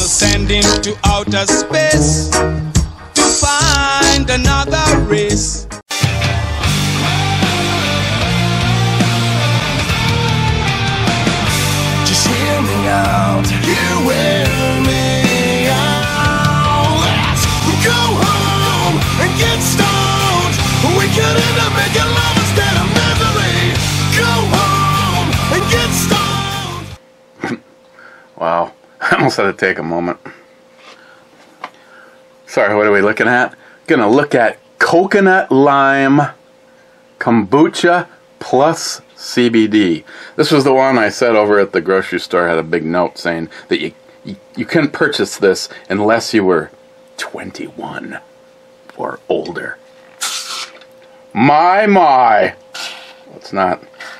sending to outer space to find another race. Just hear me out, you hear me out. Let's go home and get stoned. We could end up making love instead of misery. Go home and get stoned. Wow, I almost had to take a moment. Sorry, what are we looking at? Gonna look at coconut lime kombucha plus CBD. This was the one I said over at the grocery store. Had a big note saying that you couldn't purchase this unless you were 21 or older. My. Let's not.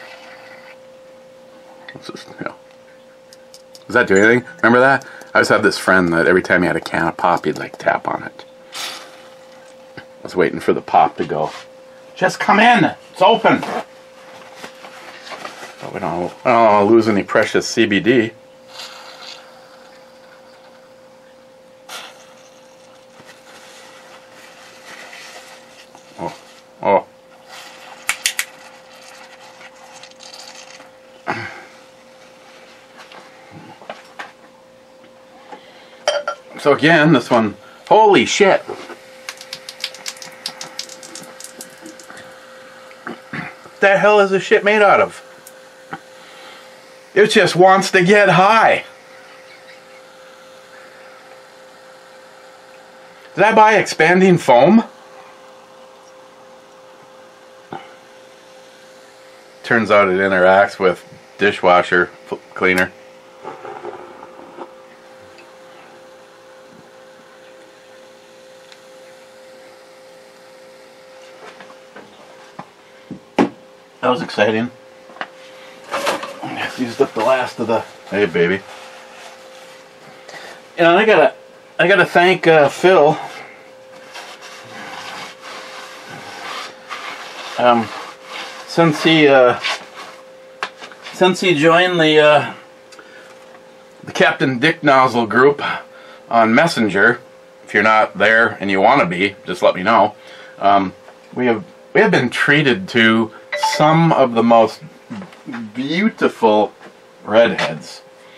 Let's just, you know. Does that do anything? Remember that? I always had this friend that every time he had a can of pop, he'd like tap on it. I was waiting for the pop to go. Just come in. It's open. But I don't want to lose any precious CBD. Oh. So again, this one, holy shit. What the hell is this shit made out of? It just wants to get high. Did I buy expanding foam? Turns out it interacts with dishwasher cleaner. That was exciting. Used up the last of the. Hey, baby. You know, I gotta thank Phil. Since he joined the Captain Dick Nozzle group on Messenger. If you're not there and you want to be, just let me know. We have been treated to some of the most beautiful redheads.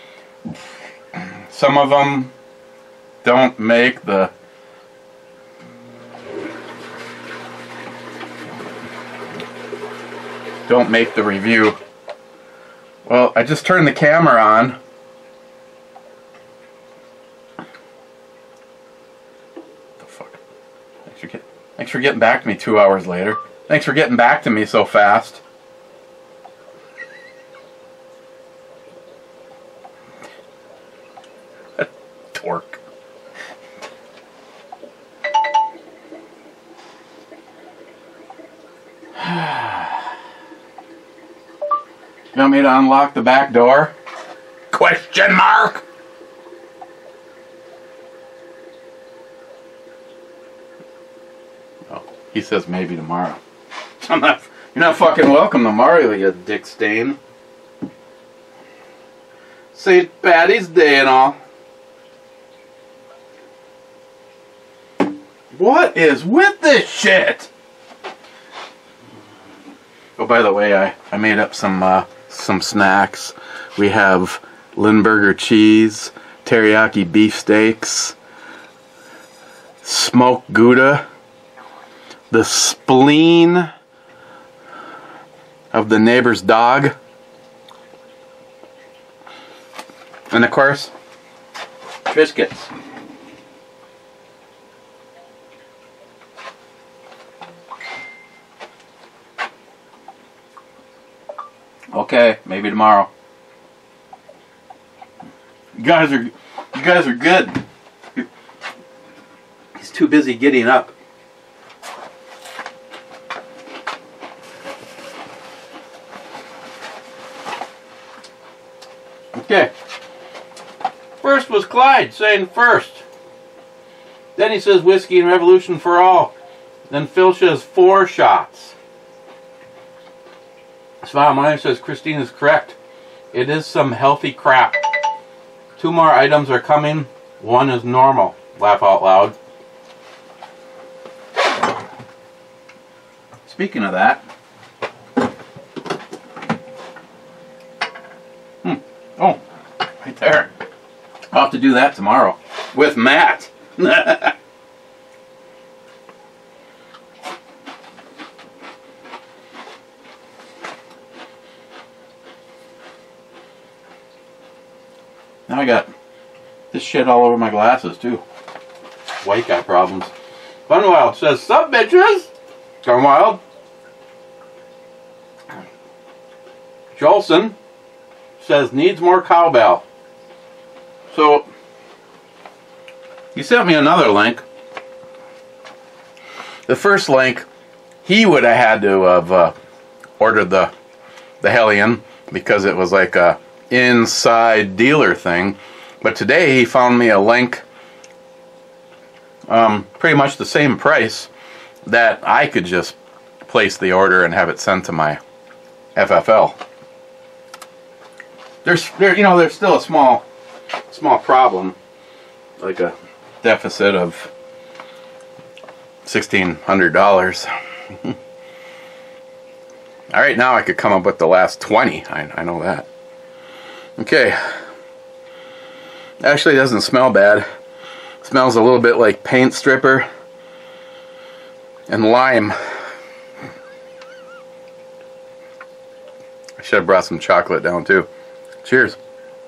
Some of them don't make the review. Well, I just turned the camera on. What the fuck? Thanks for getting back to me 2 hours later. Thanks for getting back to me so fast. Torque. You want me to unlock the back door? Question mark! Oh, he says maybe tomorrow. You're not fucking welcome tomorrow, you dick stain. St. Patty's Day and all. What is with this shit? Oh, by the way, I made up some snacks. We have Lindbergh cheese, teriyaki beef steaks, smoked Gouda, the spleen of the neighbor's dog, and of course, biscuits. Okay, maybe tomorrow. You guys are good. He's too busy getting up. Okay. First was Clyde saying first. Then he says whiskey and revolution for all. Then Phil says 4 shots. Smile Mine says Christine is correct. It is some healthy crap. 2 more items are coming One is normal. Laugh out loud. Speaking of that, oh, right there. I'll have to do that tomorrow with Matt. Now I got this shit all over my glasses too. White guy problems. Funwild says, "Sup, bitches?" Going wild. Jolson says, "Needs more cowbell." So he sent me another link. The first link, he would have had to have ordered the Hellion because it was like a inside dealer thing. But today he found me a link, pretty much the same price, that I could just place the order and have it sent to my FFL. There's still a small problem, like a deficit of $1,600. All right, now I could come up with the last 20. I know that. Okay. Actually, it doesn't smell bad. It smells a little bit like paint stripper and lime. I should have brought some chocolate down too. Cheers.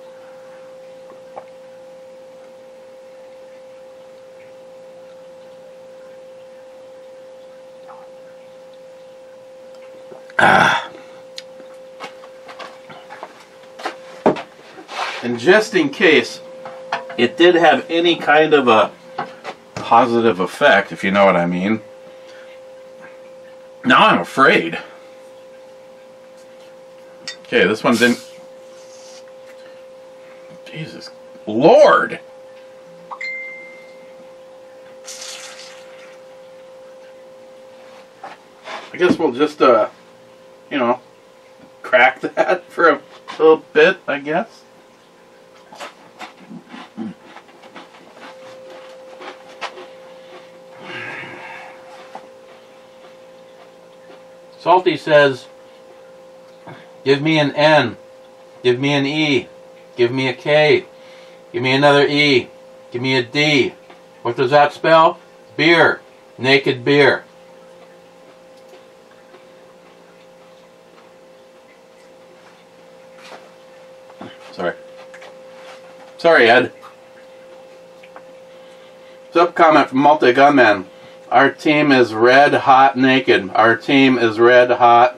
And just in case it did have any kind of a positive effect, if you know what I mean, now I'm afraid. Okay, this one didn't. Jesus Lord. I guess we'll just, crack that for a little bit, I guess. Salty says, "Give me an N, give me an E, give me a K, give me another E, give me a D. What does that spell? Beer, naked beer." Sorry, Ed. Sub comment from Multi Gunman. "Our team is red hot naked. Our team is red hot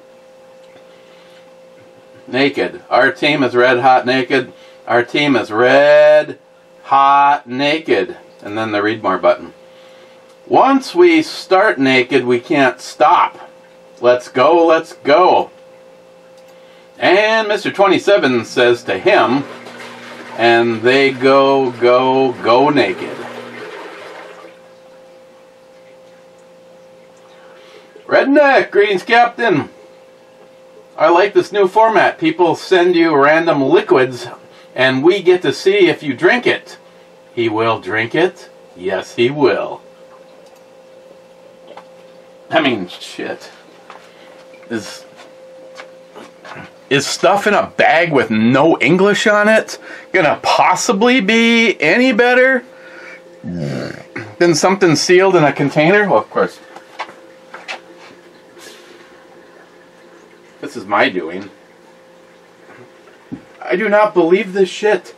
naked. Our team is red hot naked. Our team is red hot naked." And then the read more button. "Once we start naked, we can't stop. Let's go, let's go." And Mr. 27 says to him, "And they go, go, go naked." Redneck, greetings, Captain. "I like this new format. People send you random liquids, and we get to see if you drink it." He will drink it? Yes, he will. I mean, shit. Is stuff in a bag with no English on it gonna possibly be any better than something sealed in a container? Well, of course. This is my doing. I do not believe this shit.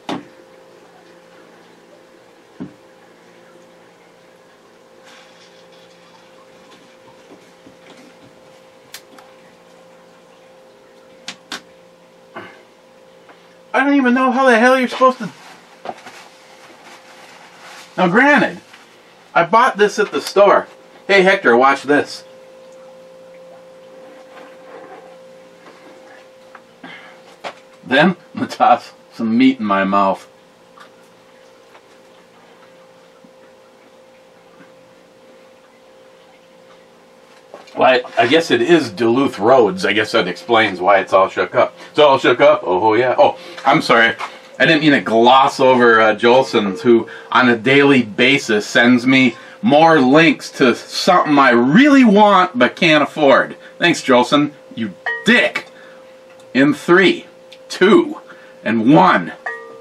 I don't even know how the hell you're supposed to... Now granted, I bought this at the store. Hey Hector, watch this. Then, I'm gonna toss some meat in my mouth. Well, I guess it is Duluth Roads. I guess that explains why it's all shook up. It's all shook up? Oh, yeah. Oh, I'm sorry. I didn't mean to gloss over Jolson's, who on a daily basis sends me more links to something I really want but can't afford. Thanks, Jolson, you dick. In 3, 2, and 1.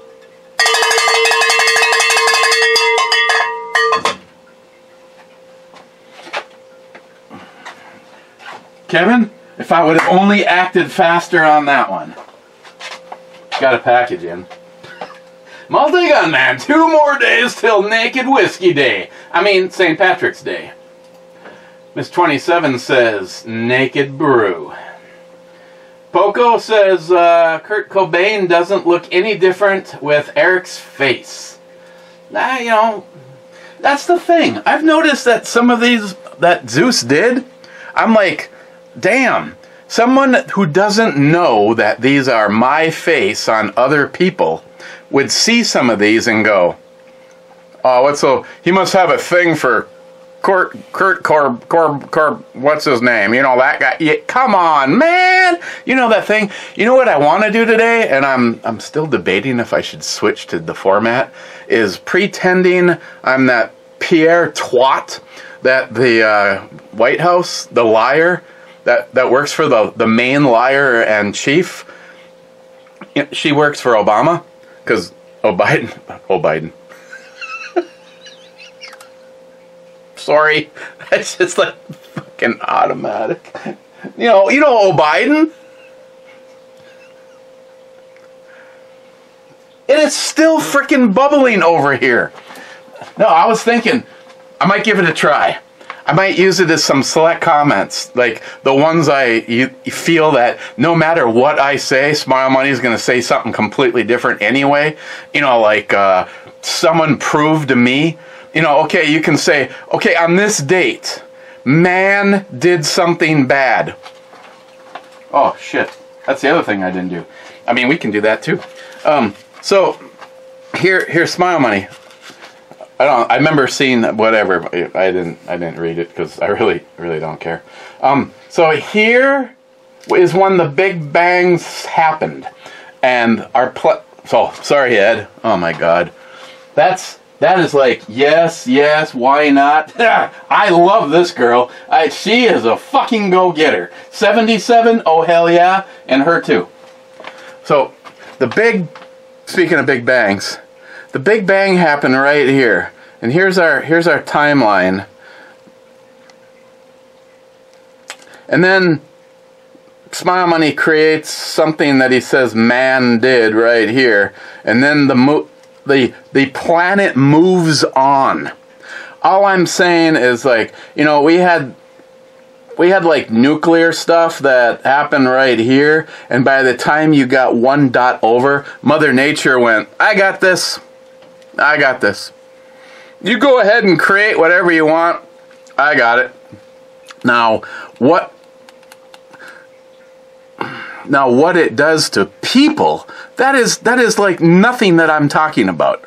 Kevin, if I would have only acted faster on that one. Got a package in. Multi-Gun Man, 2 more days till Naked Whiskey Day. I mean, St. Patrick's Day. Miss 27 says, Naked Brew. Poco says, Kurt Cobain doesn't look any different with Eric's face. You know, that's the thing. I've noticed that some of these that Zeus did, I'm like, damn, someone who doesn't know that these are my face on other people would see some of these and go, oh, he must have a thing for Kurt what's his name? You know, that guy. Yeah, come on, man. You know that thing. You know what I want to do today, and I'm still debating if I should switch to the format, is pretending I'm that Pierre Twat, that the White House, the liar, that works for the main liar and chief. She works for Obama, because Biden. Sorry, it's just like fucking automatic. You know, Biden. It is still freaking bubbling over here. No, I was thinking I might give it a try. I might use it as some select comments, like the ones you feel that no matter what I say, Smile Money is going to say something completely different anyway. You know, like someone proved to me. You know, okay, you can say, okay, on this date, man did something bad. Oh, shit. That's the other thing I didn't do. I mean, we can do that, too. So, here's Smile Money. I remember seeing whatever. I didn't read it because I really don't care. So, here is when the Big Bangs happened. And so, sorry, Ed. Oh, my God. That is like, yes, why not? I love this girl. She is a fucking go-getter. 77, oh hell yeah, and her too. So, speaking of Big Bangs, the Big Bang happened right here. And here's our timeline. And then Smile Money creates something that he says man did right here. And then the planet moves on. All I'm saying is, like, you know, we had like nuclear stuff that happened right here, and by the time you got one dot over, Mother Nature went, I got this. You go ahead and create whatever you want. I got it. Now what it does to people, that is like nothing that I'm talking about.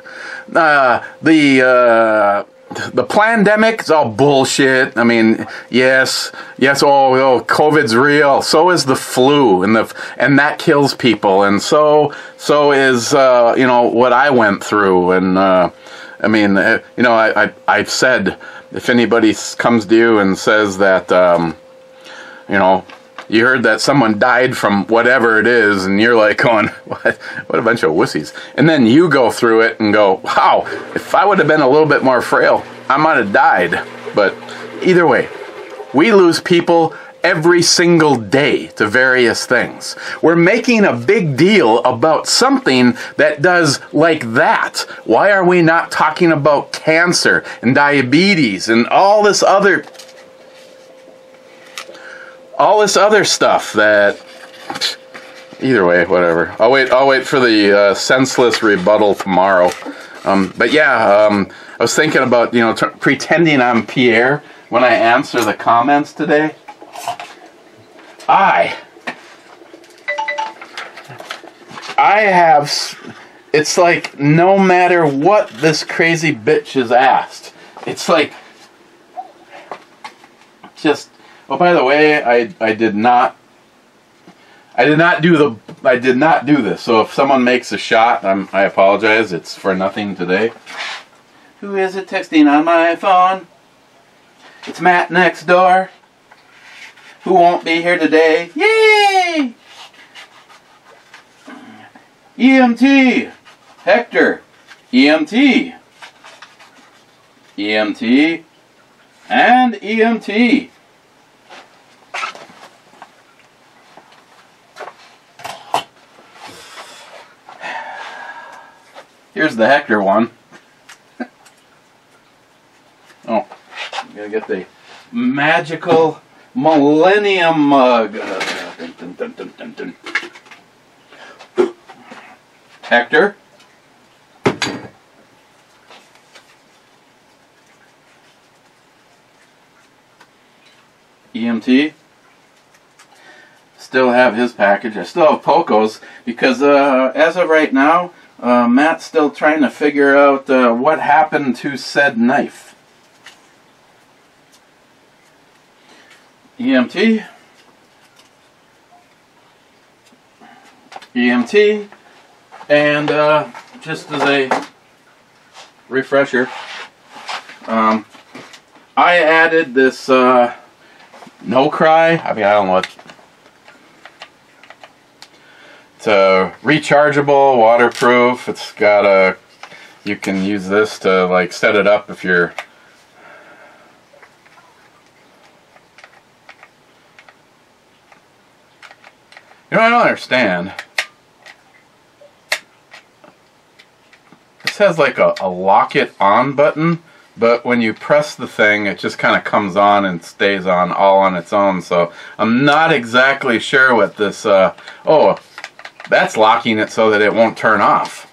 The pandemic is all bullshit. I mean, yes, COVID's real. So is the flu, and that kills people, and so is what I went through. And I mean, I've said, if anybody comes to you and says that you heard that someone died from whatever it is, and you're like going, what a bunch of wussies. And then you go through it and go, wow, if I would have been a little bit more frail, I might have died. But either way, we lose people every single day to various things. We're making a big deal about something that does like that. Why are we not talking about cancer and diabetes and all this other stuff that, either way, whatever. I'll wait for the senseless rebuttal tomorrow. But yeah, I was thinking about, pretending I'm Pierre when I answer the comments today. I have, it's like no matter what this crazy bitch is asked, it's like, just, oh, by the way, I I did not do this. So if someone makes a shot, I apologize. It's for nothing today. Who is it texting on my phone? It's Matt next door. Who won't be here today? Yay! EMT. Hector. EMT. EMT. And EMT. Here's the Hector one. Oh, I'm gonna get the magical Millennium mug. Dun, dun, dun, dun, dun. Hector. EMT. Still have his package. I still have Poco's because as of right now, Matt's still trying to figure out what happened to said knife. EMT. EMT. And just as a refresher, I added this No Cry. I mean, I don't know what. It's a rechargeable, waterproof. It's got a. You can use this to like set it up if you're. You know, I don't understand. This has like a lock it on button, but when you press the thing, it just kind of comes on and stays on all on its own. So I'm not exactly sure what this. Oh, that's locking it so that it won't turn off.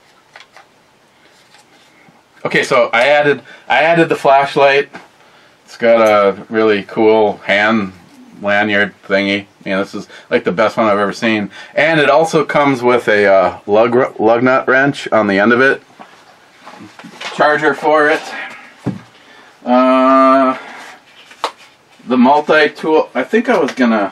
Okay, so I added the flashlight. It's got a really cool hand lanyard thingy. You know, this is like the best one I've ever seen. And it also comes with a lug nut wrench on the end of it. Charger for it. The multi-tool. I think I was gonna.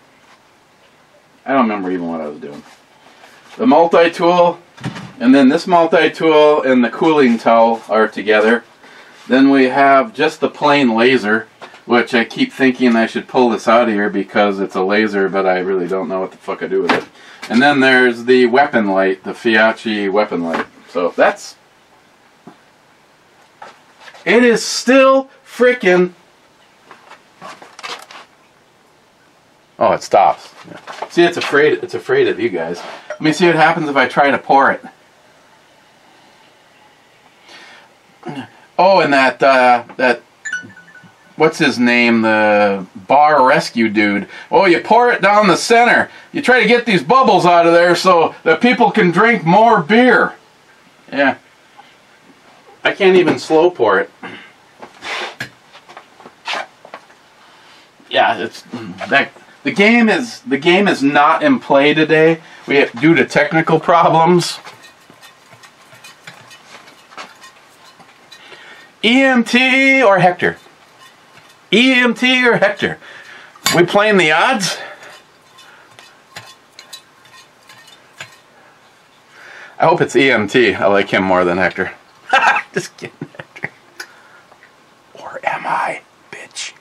I don't remember even what I was doing. The multi-tool, and then this multi-tool and the cooling towel are together. Then we have just the plain laser, which I keep thinking I should pull this out of here because it's a laser, but I really don't know what the fuck I do with it. And then there's the weapon light, the Fiachi weapon light. So that's... It is still freaking... Oh, it stops. Yeah. See, it's afraid of you guys. Let me see what happens if I try to pour it. Oh, and that what's his name, the bar rescue dude. Oh, you pour it down the center. You try to get these bubbles out of there so that people can drink more beer. Yeah. I can't even slow pour it. Yeah, it's that the game is not in play today. Due to technical problems. EMT or Hector? EMT or Hector? We playing the odds? I hope it's EMT. I like him more than Hector. Just kidding, Hector. Or am I, bitch?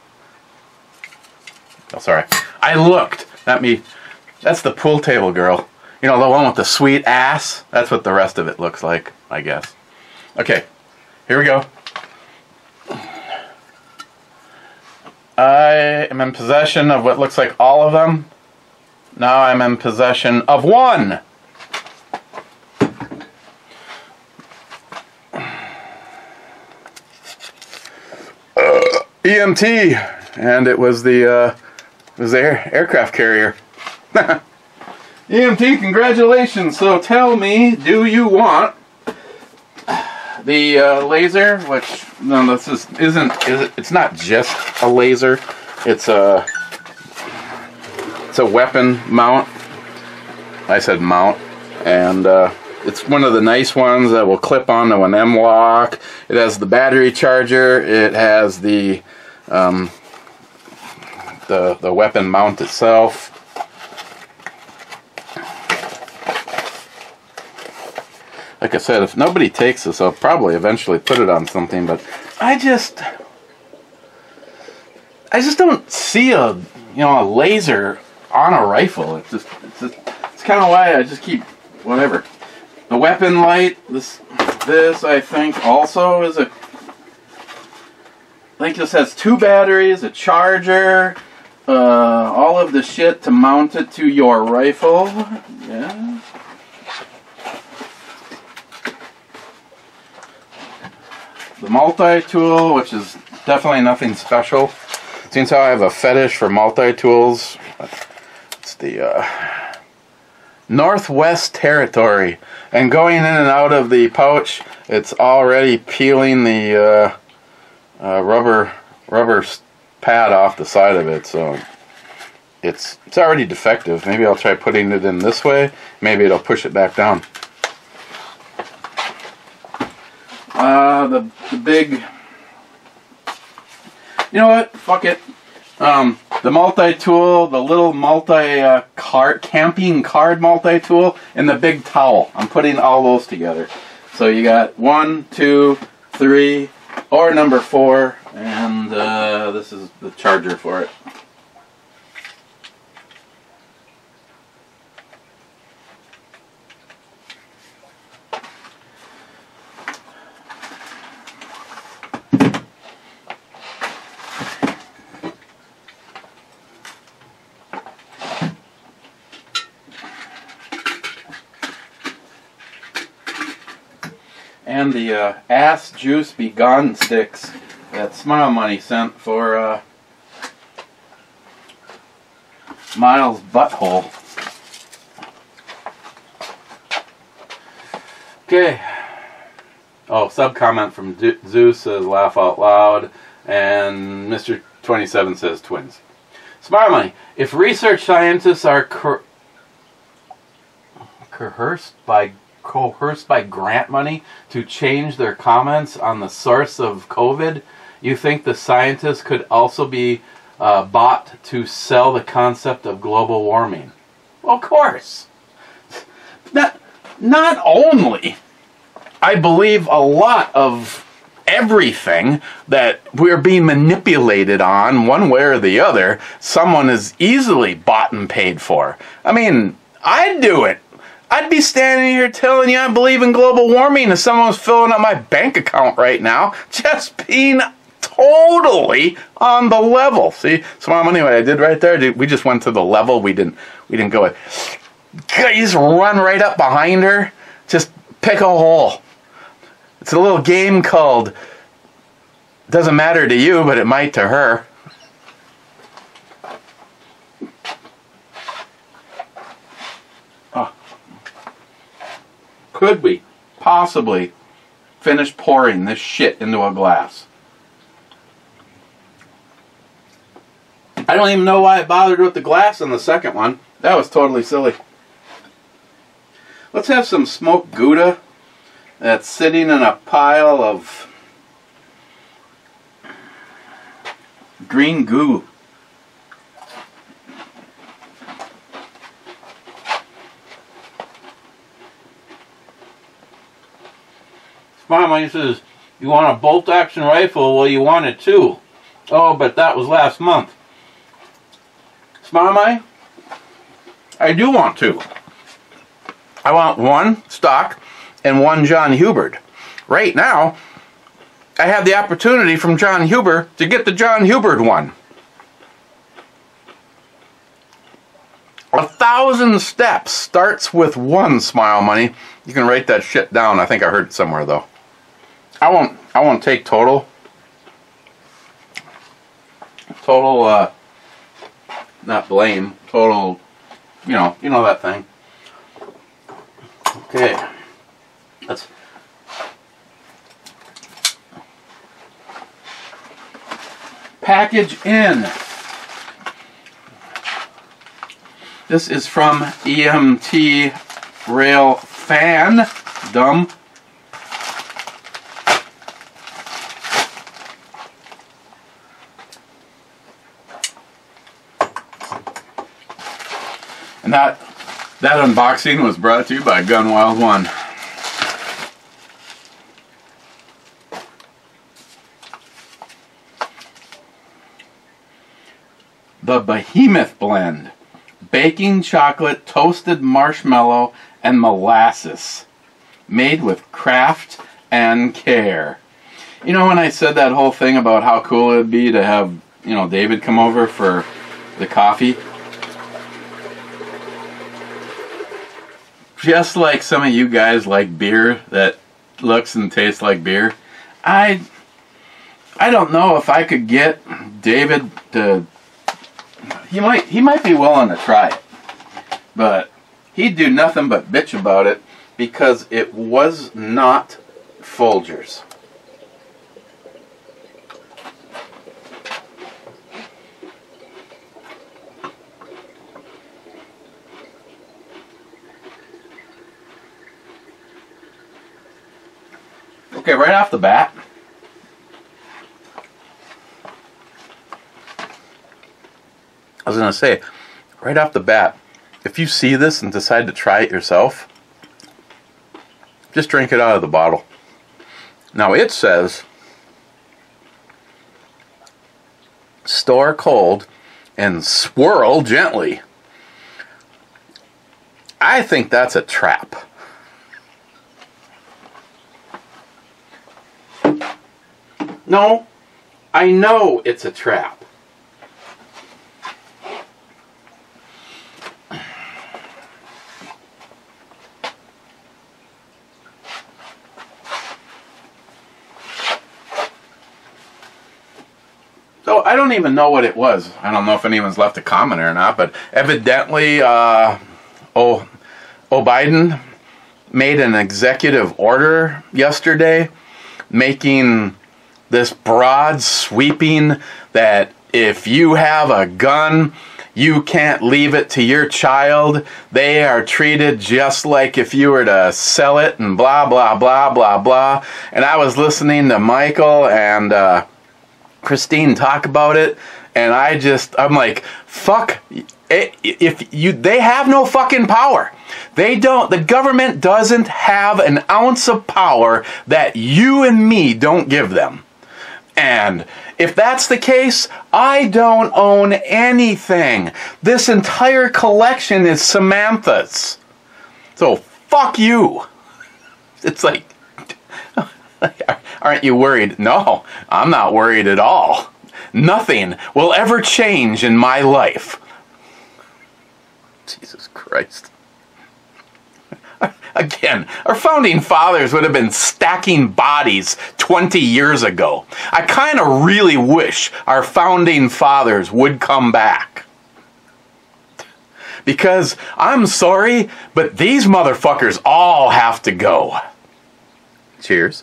Oh, sorry. I looked. That's the pool table girl. You know, the one with the sweet ass? That's what the rest of it looks like, I guess. Okay, here we go. I am in possession of what looks like all of them. Now I'm in possession of one. EMT, and it was the aircraft carrier. EMT, congratulations. So tell me, do you want the laser? Which no, it's not just a laser. It's a weapon mount. I said mount, and it's one of the nice ones that will clip onto an M-LOK. It has the battery charger. It has the weapon mount itself. like I said, if nobody takes this, I'll probably eventually put it on something, but I just don't see a laser on a rifle. It's kind of why I just keep whatever. The weapon light, this I think also is I think this has 2 batteries, a charger, all of the shit to mount it to your rifle. Yeah. The multi-tool, which is definitely nothing special. Seems how I have a fetish for multi-tools. It's the Northwest Territory. And going in and out of the pouch, it's already peeling the rubber pad off the side of it, so it's already defective. Maybe I'll try putting it in this way. Maybe it'll push it back down. The big, you know what? Fuck it. The multi-tool, the little camping card multi-tool, and the big towel. I'm putting all those together. So you got 1, 2, 3, or number 4, and this is the charger for it. And the Ass Juice Be Gone sticks that Smile Money sent for Miles' butthole. Okay. Oh, sub-comment from Zeus says laugh out loud, and Mr. 27 says twins. Smile Money. If research scientists are coerced by grant money to change their comments on the source of COVID, you think the scientists could also be bought to sell the concept of global warming? Well, of course. Not only I believe a lot of everything that we're being manipulated on one way or the other, someone is easily bought and paid for. I mean, I'd do it. I'd be standing here telling you I believe in global warming if someone was filling up my bank account right now, just being totally on the level. See, Smile Money, what I did right there, we just went to the level. We didn't go, you just run right up behind her, just pick a hole. It's a little game called Doesn't Matter to You, but it might to her. Could we possibly finish pouring this shit into a glass? I don't even know why I bothered with the glass in the second one. That was totally silly. Let's have some smoked Gouda that's sitting in a pile of green goo. Smile Money says, you want a bolt-action rifle? Well, you want it too. Oh, but that was last month. Smile Money, I do want two. I want one stock and one John Hubert. Right now, I have the opportunity from John Hubert to get the John Hubert one. 1,000 steps starts with one, Smile Money. You can write that shit down. I think I heard it somewhere though. I won't take total, not blame, total, you know that thing. Okay, let's package in. This is from EMT Rail Fandom. And that unboxing was brought to you by Gunwild One. the Behemoth Blend. Baking chocolate, toasted marshmallow, and molasses. Made with craft and care. You know, when I said that whole thing about how cool it would be to have, you know, David come over for the coffee? Just like some of you guys like beer that looks and tastes like beer, I don't know if I could get David to... He might be willing to try it, but he'd do nothing but bitch about it because it was not Folgers. Okay, right off the bat, I was going to say, right off the bat, if you see this and decide to try it yourself, just drink it out of the bottle. Now it says, store cold and swirl gently. I think that's a trap. No, I know it's a trap. So I don't even know what it was. I don't know if anyone's left a comment or not, but evidently, Biden made an executive order yesterday making this broad sweeping that if you have a gun, you can't leave it to your child. They are treated just like if you were to sell it and blah, blah, blah, blah, blah. And I was listening to Michael and Christine talk about it, and I'm like, fuck, they have no fucking power. The government doesn't have an ounce of power that you and me don't give them. And if that's the case, I don't own anything. This entire collection is Samantha's. So fuck you. It's like, aren't you worried? No, I'm not worried at all. Nothing will ever change in my life. Jesus Christ. Again, our founding fathers would have been stacking bodies 20 years ago. I kind of really wish our founding fathers would come back. Because, I'm sorry, but these motherfuckers all have to go. Cheers.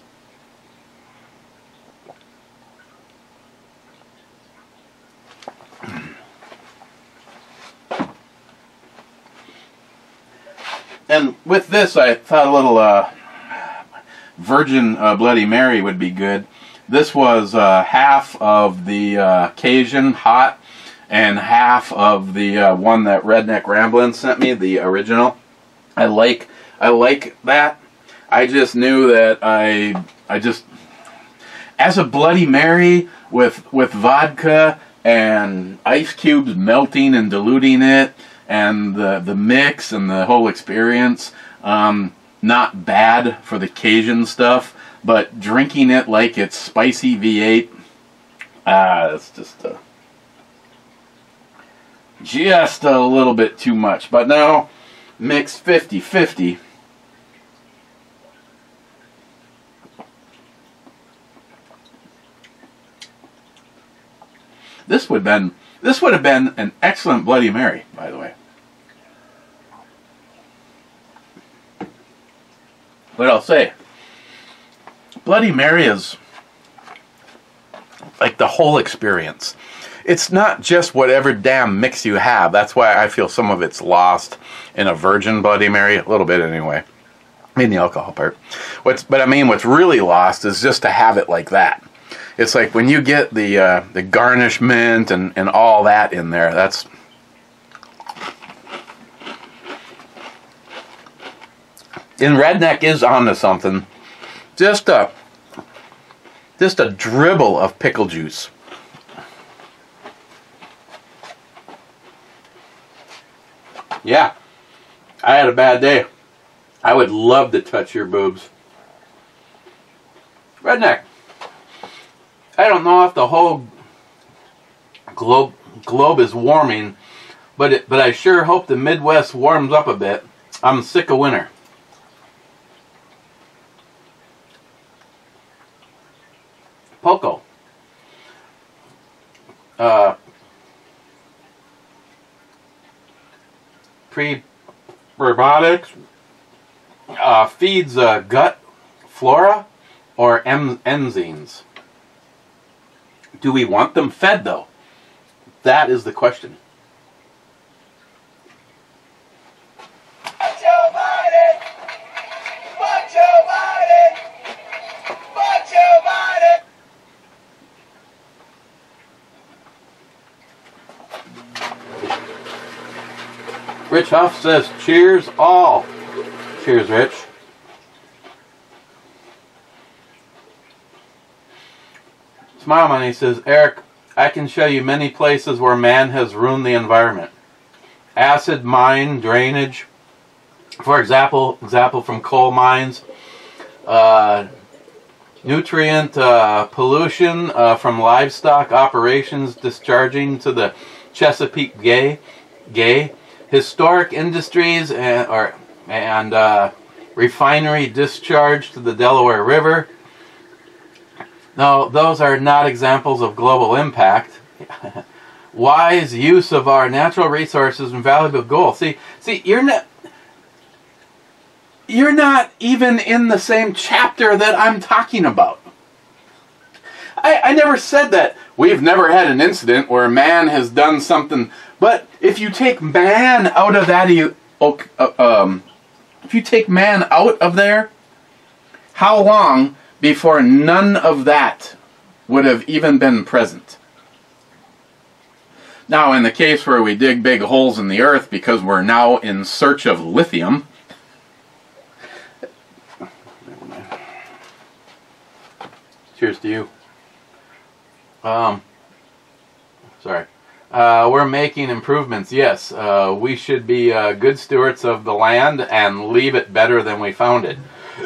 And with this, I thought a little Virgin Bloody Mary would be good. This was half of the Cajun hot and half of the one that Redneck Ramblin' sent me, the original. I like that. I just knew that I just, as a Bloody Mary with vodka and ice cubes melting and diluting it, and the mix and the whole experience, not bad for the Cajun stuff, but drinking it like it's spicy V8, it's just a little bit too much. But now, mixed 50-50. This would have been an excellent Bloody Mary, by the way. But I'll say, Bloody Mary is like the whole experience. It's not just whatever damn mix you have. That's why I feel some of it's lost in a virgin Bloody Mary, a little bit anyway. I mean the alcohol part. What's really lost is just to have it like that. It's like when you get the garnishment and all that in there. That's and Redneck is onto something. Just a dribble of pickle juice. Yeah, I had a bad day. I would love to touch your boobs. Redneck, I don't know if the whole globe is warming, but I sure hope the Midwest warms up a bit. I'm sick of winter. Poco. Prebiotics feeds gut flora or enzymes. Do we want them fed though? That is the question. Rich Huff says, cheers all. Cheers, Rich. Smile Money says, Eric, I can show you many places where man has ruined the environment. Acid mine drainage, for example from coal mines. Nutrient pollution from livestock operations discharging to the Chesapeake Bay. Historic industries and refinery discharge to the Delaware River. No, those are not examples of global impact. Wise use of our natural resources and valuable goals. See, you're not even in the same chapter that I'm talking about. I never said that we've never had an incident where man has done something. But if you take man out of that, if you take man out of there, how long before none of that would have even been present? Now, in the case where we dig big holes in the earth because we're now in search of lithium, cheers to you. Sorry. We're making improvements, yes. We should be good stewards of the land and leave it better than we found it.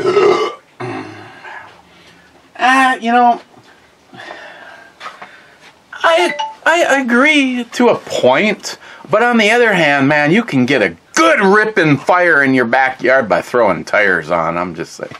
You know, I agree to a point, but on the other hand, man, you can get a good ripping fire in your backyard by throwing tires on, I'm just saying.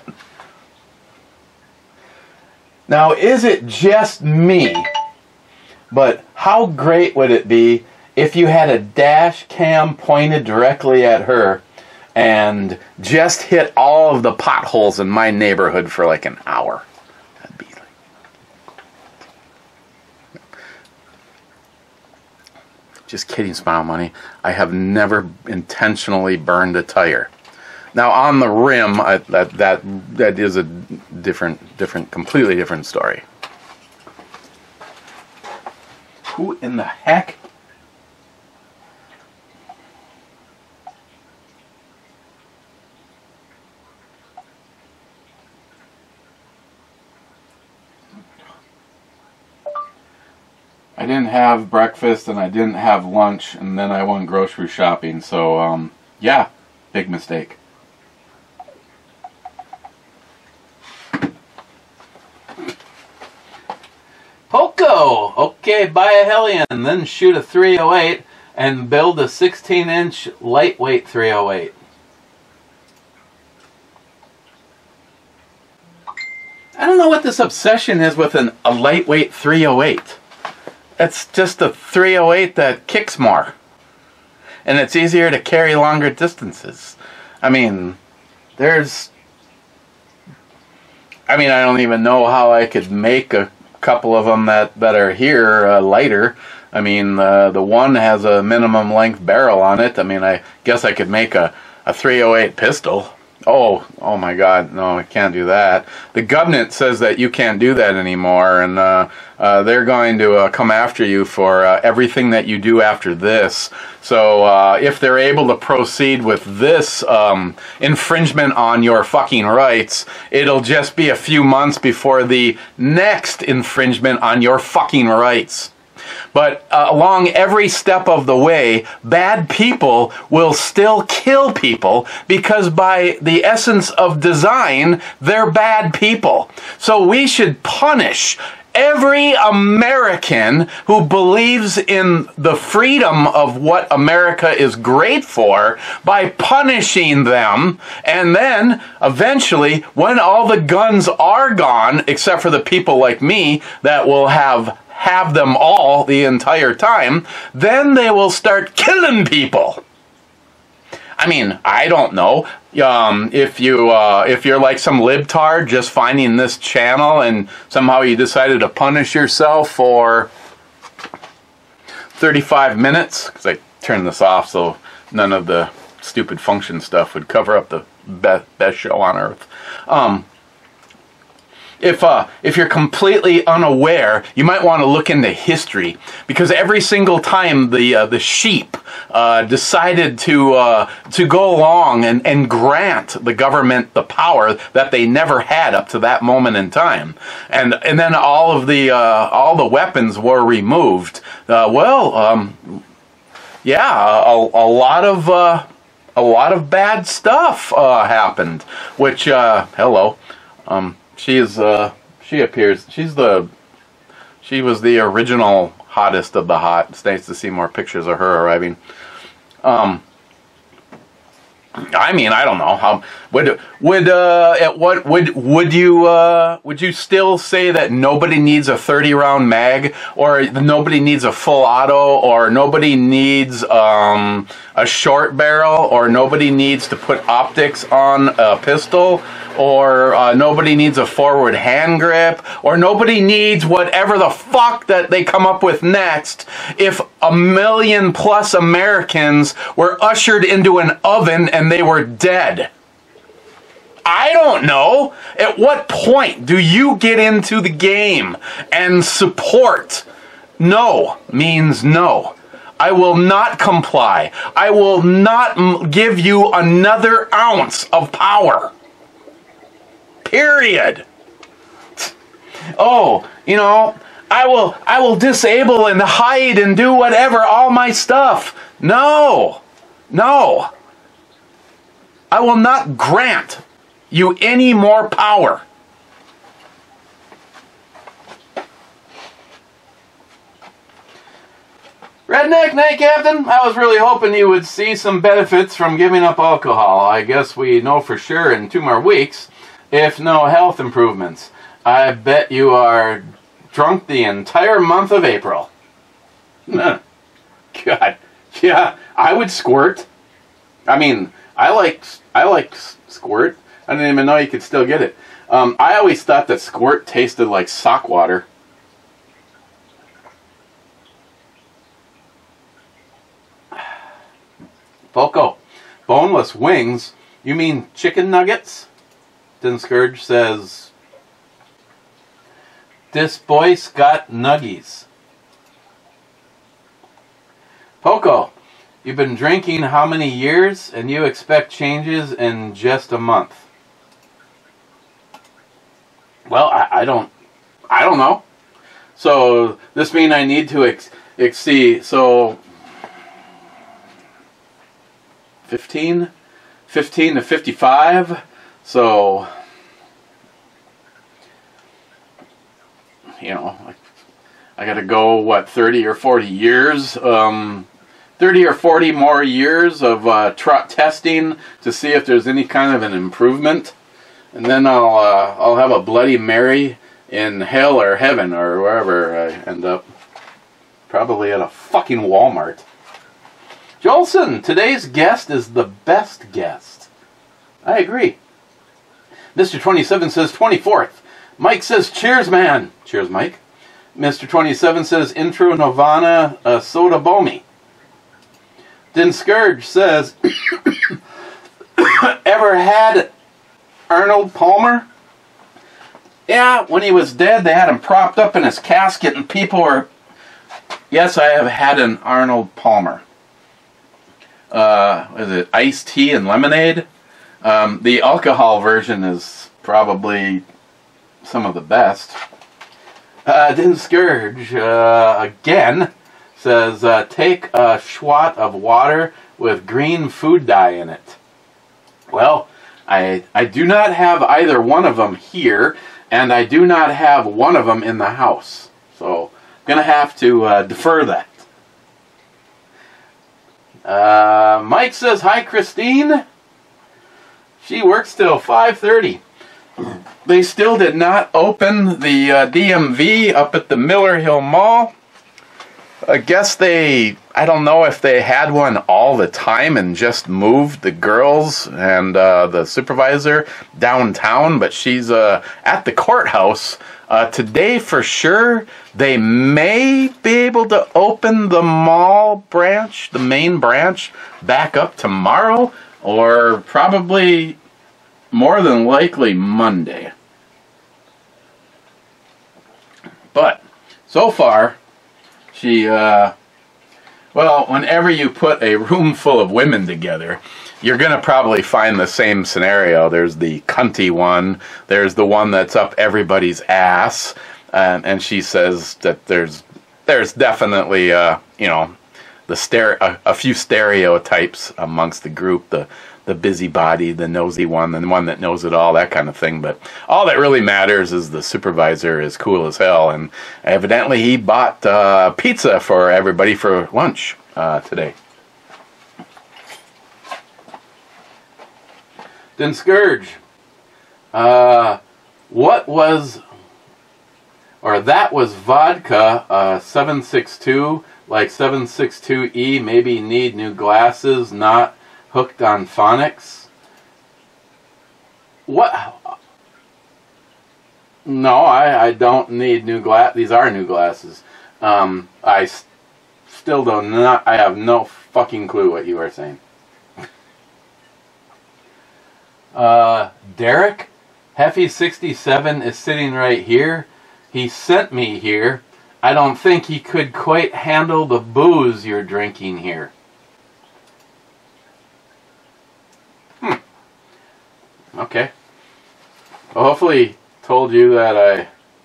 Now, is it just me? But how great would it be if you had a dash cam pointed directly at her and just hit all of the potholes in my neighborhood for like an hour? That'd be like... Just kidding, Smile Money. I have never intentionally burned a tire. Now on the rim, that is a completely different story. Who in the heck? I didn't have breakfast and I didn't have lunch and then I went grocery shopping, so yeah, big mistake. Poco! Okay, buy a Hellion, then shoot a 308 and build a 16-inch lightweight 308. I don't know what this obsession is with a lightweight 308. It's just a 308 that kicks more. And it's easier to carry longer distances. I mean, I don't even know how I could make a couple of them that are here lighter. I mean, the one has a minimum length barrel on it. I mean, I guess I could make a 308 pistol. Oh my God, no, I can't do that. The Government says that you can't do that anymore, and they're going to come after you for everything that you do after this. So if they're able to proceed with this infringement on your fucking rights, it'll just be a few months before the next infringement on your fucking rights. But along every step of the way, bad people will still kill people because by the essence of design, they're bad people. So we should punish every American who believes in the freedom of what America is great for by punishing them. And then eventually, when all the guns are gone, except for the people like me that will have them all the entire time, then they will start killing people. I mean, I don't know. If you're like some libtard just finding this channel and somehow you decided to punish yourself for 35 minutes, because I turned this off so none of the stupid function stuff would cover up the best show on earth. If you're completely unaware, you might want to look into history, because every single time the sheep decided to go along and grant the government the power that they never had up to that moment in time, and then all the weapons were removed. Yeah, a lot of bad stuff happened. Which hello. She was the original hottest of the hot. It's nice to see more pictures of her arriving. I mean, I don't know. Would you still say that nobody needs a 30-round mag, or nobody needs a full auto, or nobody needs a short barrel, or nobody needs to put optics on a pistol, or nobody needs a forward hand grip, or nobody needs whatever the fuck that they come up with next if 1 million plus Americans were ushered into an oven and they were dead? I don't know. At what point do you get into the game and support? No means no. I will not comply. I will not give you another ounce of power. Period. Oh, I will disable and hide and do whatever, all my stuff. No. I will not grant you any more power. Redneck Night Captain, I was really hoping you would see some benefits from giving up alcohol. I guess we know for sure in 2 more weeks, if no health improvements. I bet you are drunk the entire month of April. God, yeah, I would squirt. I mean, I like squirt. I didn't even know you could still get it. I always thought that squirt tasted like sock water. Poco, boneless wings? You mean chicken nuggets? Scourge says, "This boy's got nuggies." Poco, you've been drinking how many years, and you expect changes in just a month? Well, I don't know. So this means I need to exceed. So 15 to 55. So, I got to go, what, 30 or 40 years? 30 or 40 more years of testing to see if there's any kind of an improvement. And then I'll have a Bloody Mary in hell or heaven or wherever I end up. Probably at a fucking Walmart. Jolson, today's guest is the best guest. I agree. Mr. 27 says 24th. Mike says cheers, man. Cheers, Mike. Mr. 27 says intro Nirvana soda bomi. Scourge says ever had Arnold Palmer? Yeah, when he was dead, they had him propped up in his casket and people were... Yes, I have had an Arnold Palmer. Is it iced tea and lemonade? The alcohol version is probably some of the best. Din Scourge, again, says, take a swat of water with green food dye in it. Well, I do not have either one of them here, and I do not have one of them in the house. So, I'm going to have to defer that. Mike says, hi, Christine. She works till 5:30. They still did not open the DMV up at the Miller Hill Mall. I guess I don't know if they had one all the time and just moved the girls and the supervisor downtown, but she's at the courthouse today for sure. They may be able to open the mall branch, the main branch, back up tomorrow, or probably more than likely Monday. But so far, she, well, whenever you put a room full of women together, you're going to probably find the same scenario. There's the cunty one, there's the one that's up everybody's ass, and she says that there's definitely, you know, a few stereotypes amongst the group, the busybody, the nosy one, and the one that knows it all, that kind of thing. But all that really matters is the supervisor is cool as hell, and evidently he bought pizza for everybody for lunch today. Then Scourge, that was vodka 762, like 762E, maybe need new glasses, not hooked on phonics. What? No, I don't need new glass. These are new glasses. I still I have no fucking clue what you are saying. Derek, Heffy67 is sitting right here. He sent me here. I don't think he could quite handle the booze you're drinking here. Okay. Well, hopefully he told you that I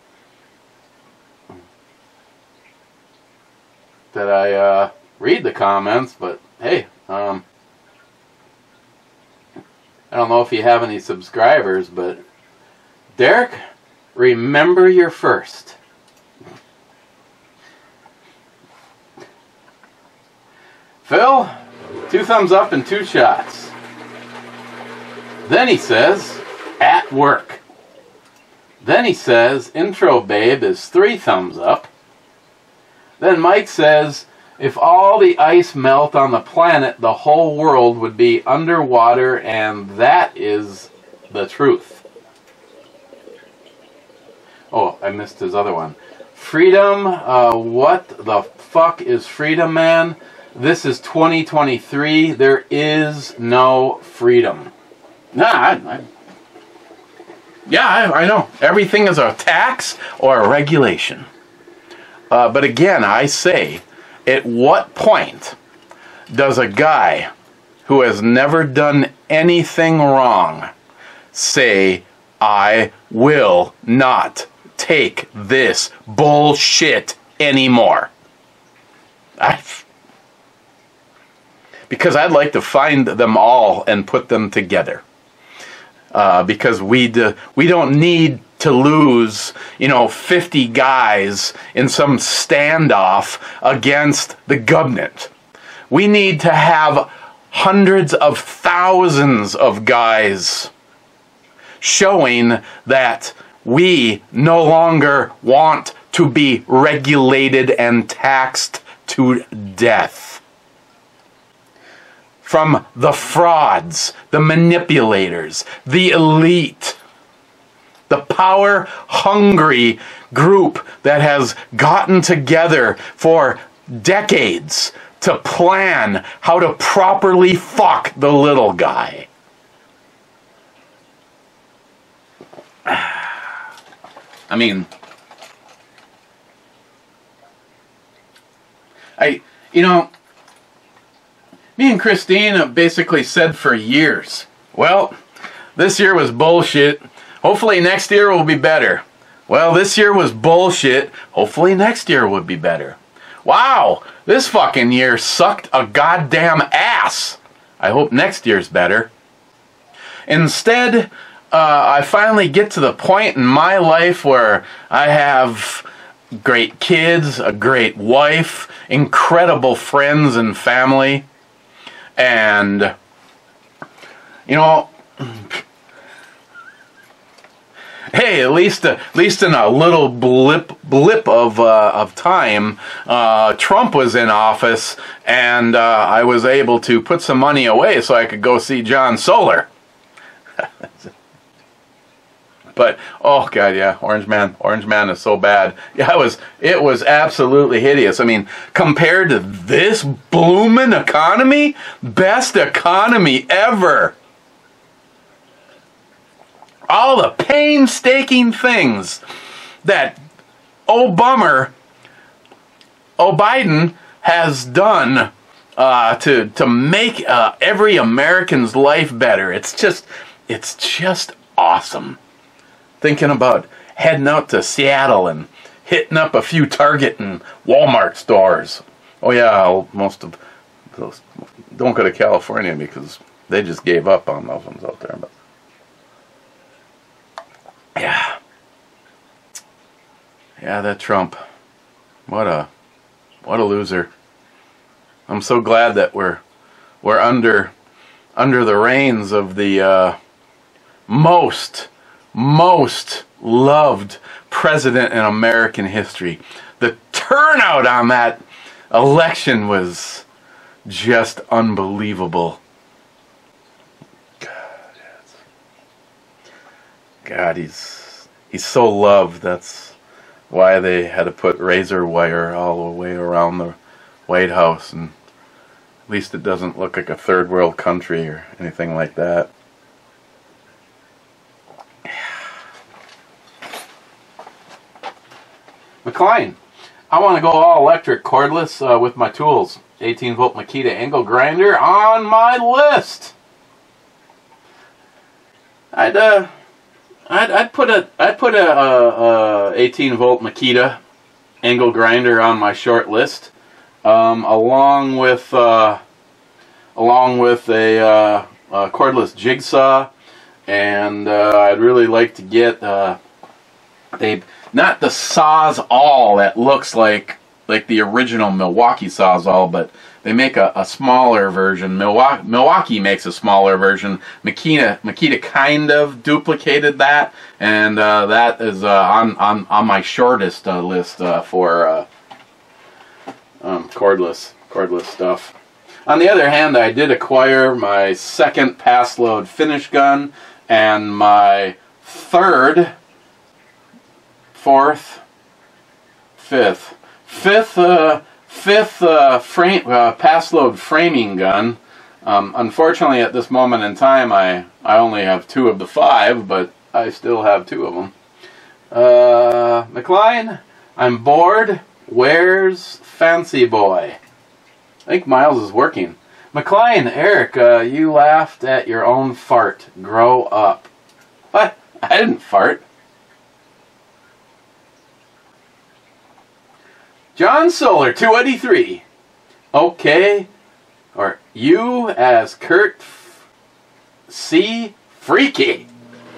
read the comments, but hey, I don't know if you have any subscribers, but Derek, remember your first. Phil, 2 thumbs up and 2 shots. Then he says, at work. Then he says, intro babe is 3 thumbs up. Then Mike says, if all the ice melt on the planet, the whole world would be underwater, and that is the truth. Oh, I missed his other one. Freedom, what the fuck is freedom, man? This is 2023. There is no freedom. Nah, I know. Everything is a tax or a regulation. But again, I say, at what point does a guy who has never done anything wrong say, I will not take this bullshit anymore? Because I'd like to find them all and put them together. Because we don't need to lose, 50 guys in some standoff against the government. We need to have hundreds of thousands of guys showing that we no longer want to be regulated and taxed to death. From the frauds, the manipulators, the elite, the power-hungry group that has gotten together for decades to plan how to properly fuck the little guy. I mean, me and Christine have basically said for years, well, this year was bullshit. Hopefully next year will be better. Well, this year was bullshit. Hopefully next year would be better. Wow, this fucking year sucked a goddamn ass. I hope next year's better. Instead, I finally get to the point in my life where I have great kids, a great wife, incredible friends and family, and, you know, hey, at least in a little blip of time, Trump was in office, and I was able to put some money away so I could go see John Soler. But oh god, yeah, Orange Man is so bad. Yeah, it was absolutely hideous. I mean, compared to this bloomin' economy, best economy ever. All the painstaking things that Biden has done to make every American's life better. It's just awesome. Thinking about heading out to Seattle and hitting up a few Target and Walmart stores. Oh yeah, most of those don't go to California because they just gave up on those ones out there. But yeah, that Trump, what a loser. I'm so glad that we're under the reins of the most loved president in American history. The turnout on that election was just unbelievable. God, he's so loved. That's why they had to put razor wire all the way around the White House, and at least it doesn't look like a third world country or anything like that. McLean, I want to go all electric cordless with my tools. 18-volt Makita angle grinder on my list. I'd put a 18-volt Makita angle grinder on my short list, along with a cordless jigsaw, and I'd really like to get not the Sawzall that looks like the original Milwaukee Sawzall, but they make a smaller version. Milwaukee makes a smaller version. Makita kind of duplicated that, and that is on my shortest list for cordless stuff. On the other hand, I did acquire my second pass load finish gun and my third, fourth, fifth pass load framing gun. Unfortunately, at this moment in time, I only have 2 of the 5, but I still have 2 of them. McLean, I'm bored. Where's Fancy Boy? I think Miles is working. McLean, Eric, you laughed at your own fart. Grow up. What? I didn't fart. John Soler, 283. Okay. Or you as Kurt C. Freaky.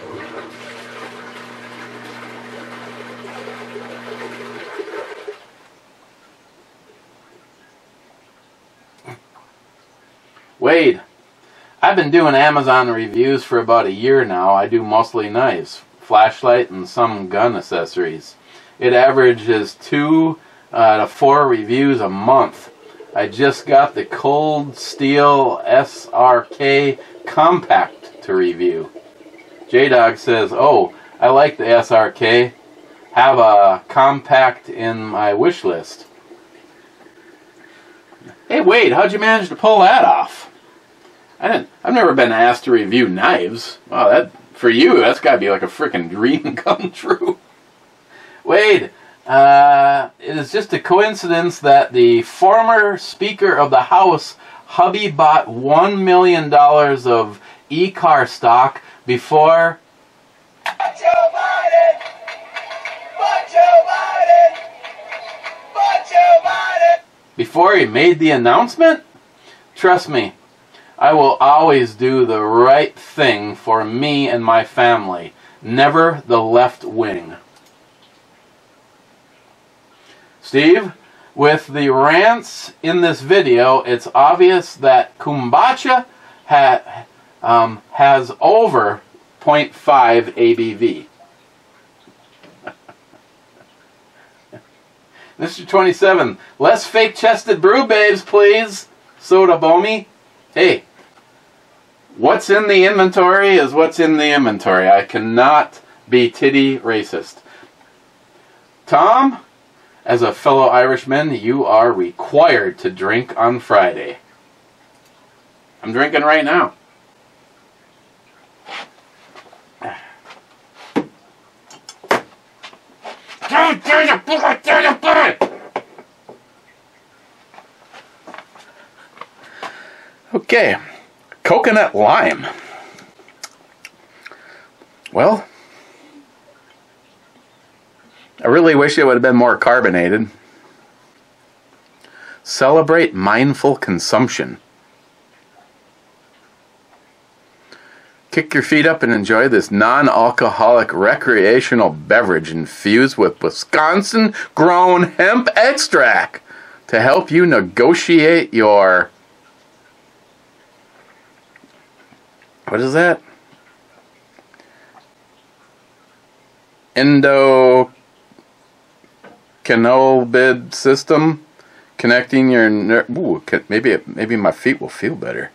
Wade, I've been doing Amazon reviews for about a year now. I do mostly knives, flashlight, and some gun accessories. It averages 2 to 4 reviews a month. I just got the Cold Steel SRK Compact to review. J-Dog says, oh, I like the SRK. Have a compact in my wish list. Hey, Wade, how'd you manage to pull that off? I've never been asked to review knives. Wow, for you, that's got to be like a freaking dream come true. Wade, it is just a coincidence that the former Speaker of the House, hubby, bought $1 million of e-car stock before Joe Biden. before he made the announcement? Trust me, I will always do the right thing for me and my family. Never the left wing. Steve, with the rants in this video, it's obvious that kombucha has over 0.5 ABV. Mr. 27, less fake-chested brew babes, please. Soda Bomi. Hey, what's in the inventory is what's in the inventory. I cannot be titty racist. Tom, as a fellow Irishman, you are required to drink on Friday. I'm drinking right now. Okay, coconut lime. Well, I really wish it would have been more carbonated. Celebrate mindful consumption. Kick your feet up and enjoy this non-alcoholic recreational beverage infused with Wisconsin-grown hemp extract to help you negotiate your... What is that? Endocannabinoid system, connecting your maybe my feet will feel better.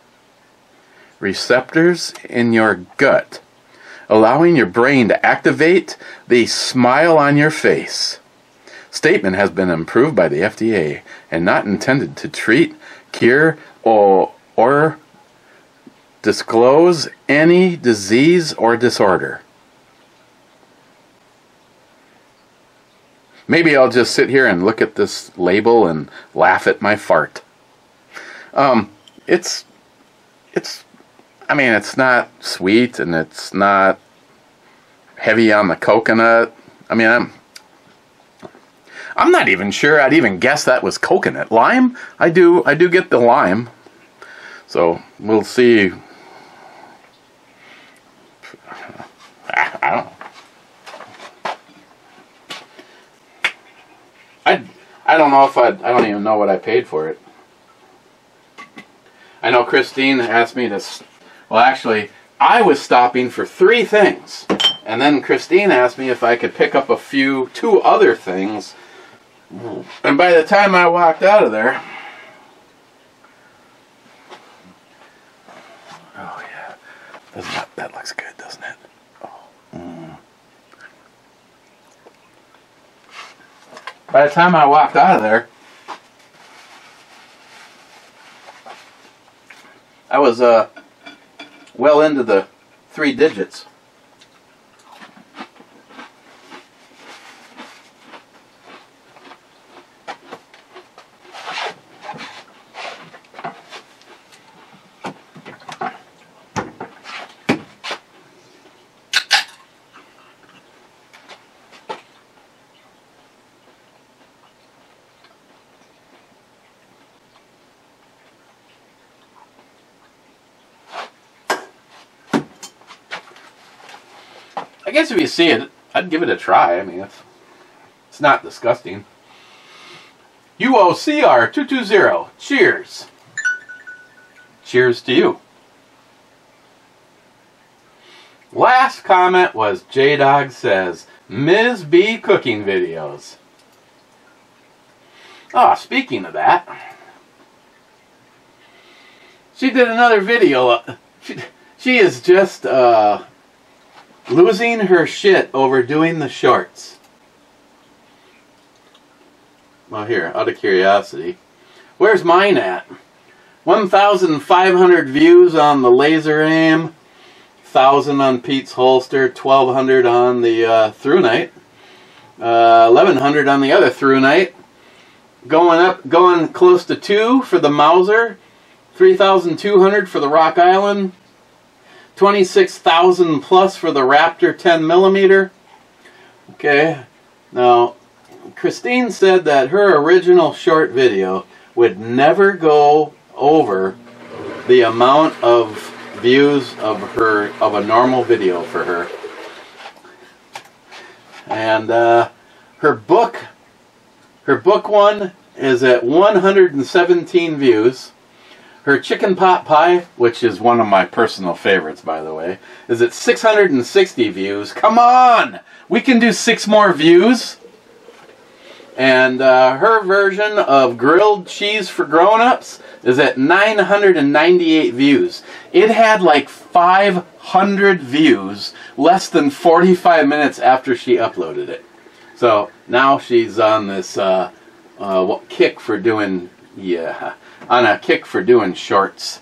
Receptors in your gut, allowing your brain to activate the smile on your face. Statement has been approved by the FDA and not intended to treat, cure, or disclose any disease or disorder. Maybe I'll just sit here and look at this label and laugh at my fart. It's not sweet and it's not heavy on the coconut. I mean, I'm not even sure I'd even guess that was coconut. Lime? I do get the lime. So we'll see. I don't know. I don't know if I don't even know what I paid for it. I know Christine asked me to, well actually, I was stopping for 3 things. And then Christine asked me if I could pick up 2 other things. And by the time I walked out of there, oh yeah, that looks good, doesn't it? Oh. By the time I walked out of there, I was well into the 3 digits. I guess if you see it, I'd give it a try. I mean, it's not disgusting. UOCR220. Cheers. Cheers to you. Last comment was J-Dog says, Ms. B cooking videos. Oh, speaking of that, she did another video. She is just losing her shit over doing the shorts. Well, here, out of curiosity, where's mine at? 1,500 views on the laser aim, 1,000 on Pete's holster, 1,200 on the through night, 1,100 on the other through night, going close to 2 for the Mauser, 3,200 for the Rock Island, 26,000 plus for the Raptor 10mm. Okay, now Christine said that her original short video would never go over the amount of views of a normal video for her. And her book one is at 117 views. Her chicken pot pie, which is one of my personal favorites, by the way, is at 660 views. Come on! We can do 6 more views. And her version of grilled cheese for grown-ups is at 998 views. It had like 500 views less than 45 minutes after she uploaded it. So now she's on this kick for doing, on a kick for doing shorts.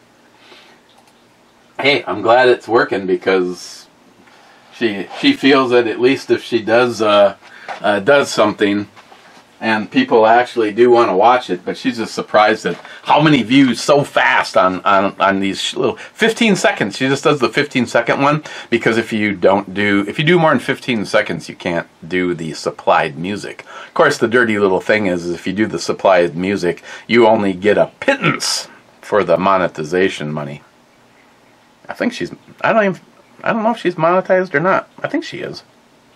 Hey, I'm glad it's working because she feels that at least if she does something and people actually do want to watch it, but she's just surprised at how many views so fast on these little 15 seconds. She just does the 15-second one because if you do more than 15 seconds, you can't do the supplied music. Of course, the dirty little thing is if you do the supplied music, you only get a pittance for the monetization money. I think she's, I don't know if she's monetized or not. I think she is.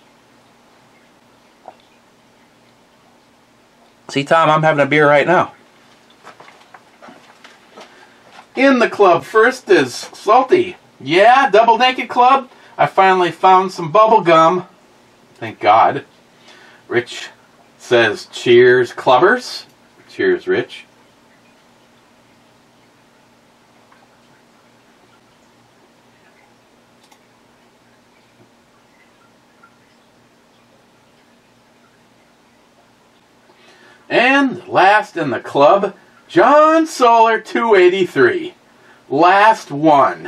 See, Tom, I'm having a beer right now. In the club first is Salty. Yeah, Double Naked Club. I finally found some bubble gum. Thank God. Rich says, cheers, clubbers. Cheers, Rich. And last in the club, John Solar 283. Last one.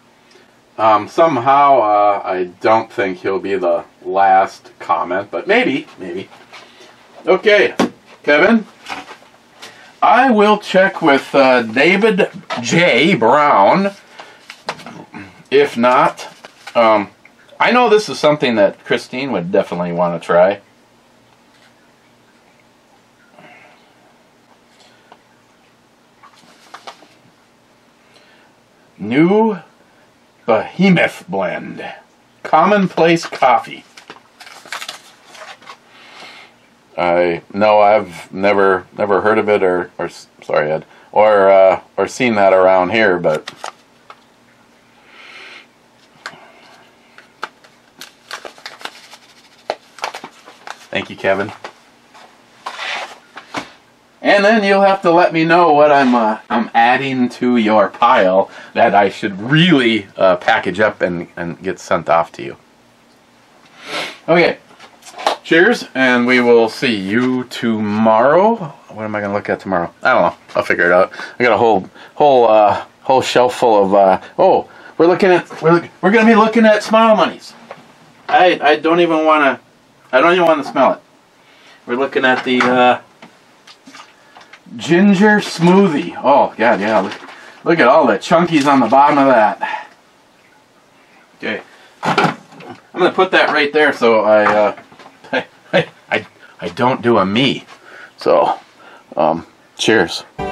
Somehow I don't think he'll be the last comment, but maybe. Okay, Kevin. I will check with David J. Brown. If not, I know this is something that Christine would definitely want to try. New Behemoth Blend. Commonplace Coffee. I know I've never heard of it or sorry Ed, or seen that around here, but thank you, Kevin. And then you'll have to let me know what I'm adding to your pile that I should really package up and get sent off to you. Okay, cheers, and we will see you tomorrow. What am I going to look at tomorrow? I don't know. I'll figure it out. I got a whole shelf full of. We're going to be looking at Smile Monies. I don't even want to smell it. We're looking at the. Ginger smoothie. Oh, God, yeah. Look at all the chunkies on the bottom of that. Okay. I'm going to put that right there so I don't do a me. So, cheers.